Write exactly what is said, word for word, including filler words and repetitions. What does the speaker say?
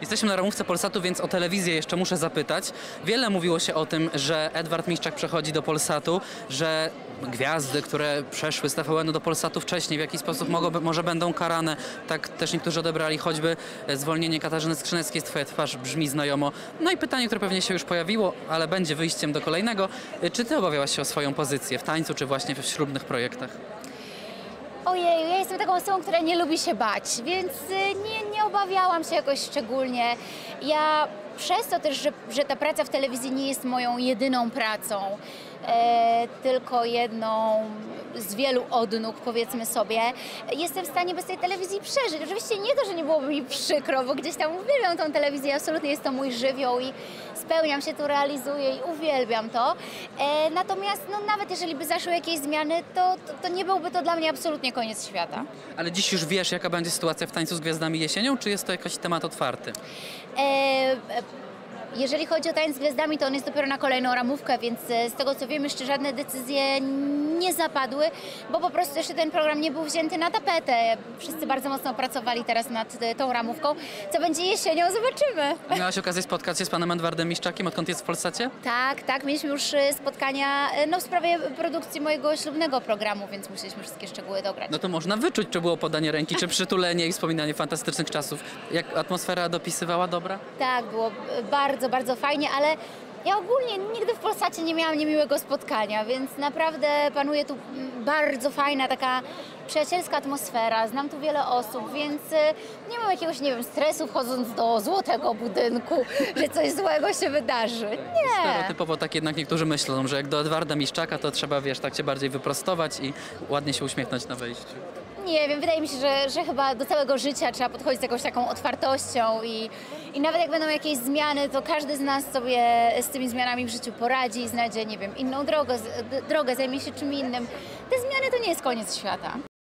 Jesteśmy na ramówce Polsatu, więc o telewizję jeszcze muszę zapytać. Wiele mówiło się o tym, że Edward Miszczak przechodzi do Polsatu, że gwiazdy, które przeszły z T V N-u do Polsatu wcześniej, w jakiś sposób mogą, może będą karane. Tak też niektórzy odebrali, choćby zwolnienie Katarzyny Skrzyneckiej, twoja twarz brzmi znajomo. No i pytanie, które pewnie się już pojawiło, ale będzie wyjściem do kolejnego. Czy ty obawiałaś się o swoją pozycję w tańcu, czy właśnie w ślubnych projektach? Ojej, ja jestem taką osobą, która nie lubi się bać, więc nie, nie obawiałam się jakoś szczególnie. Ja przez to też, że, że ta praca w telewizji nie jest moją jedyną pracą, e, tylko jedną z wielu odnóg, powiedzmy sobie, jestem w stanie bez tej telewizji przeżyć. Oczywiście nie to, że nie byłoby mi przykro, bo gdzieś tam uwielbiam tą telewizję, absolutnie jest to mój żywioł i spełniam się tu, realizuję i uwielbiam to. E, natomiast no, nawet jeżeli by zaszły jakieś zmiany, to, to, to nie byłby to dla mnie absolutnie koniec świata. Ale dziś już wiesz, jaka będzie sytuacja w Tańcu z Gwiazdami jesienią, czy jest to jakiś temat otwarty? E, Jeżeli chodzi o Tańc z Gwiazdami, to on jest dopiero na kolejną ramówkę, więc z tego co wiem, jeszcze żadne decyzje nie zapadły, bo po prostu jeszcze ten program nie był wzięty na tapetę. Wszyscy bardzo mocno pracowali teraz nad tą ramówką. Co będzie jesienią, zobaczymy. Miałaś okazję spotkać się z panem Edwardem Miszczakiem, odkąd jest w Polsacie? Tak, tak, mieliśmy już spotkania no, w sprawie produkcji mojego ślubnego programu, więc musieliśmy wszystkie szczegóły dograć. No to można wyczuć, czy było podanie ręki, czy przytulenie i wspominanie fantastycznych czasów. Jak atmosfera dopisywała, dobra? Tak, było bardzo, bardzo fajnie, ale ja ogólnie nigdy w Polsacie nie miałam niemiłego spotkania, więc naprawdę panuje tu bardzo fajna, taka przyjacielska atmosfera. Znam tu wiele osób, więc nie mam jakiegoś, nie wiem, stresu wchodząc do złotego budynku, że coś złego się wydarzy. Nie. Stereotypowo tak jednak niektórzy myślą, że jak do Edwarda Miszczaka, to trzeba, wiesz, tak się bardziej wyprostować i ładnie się uśmiechnąć na wejściu. Nie wiem, wydaje mi się, że, że chyba do całego życia trzeba podchodzić z jakąś taką otwartością i, i nawet jak będą jakieś zmiany, to każdy z nas sobie z tymi zmianami w życiu poradzi i znajdzie, nie wiem, inną drogę, drogę, zajmie się czym innym. Te zmiany to nie jest koniec świata.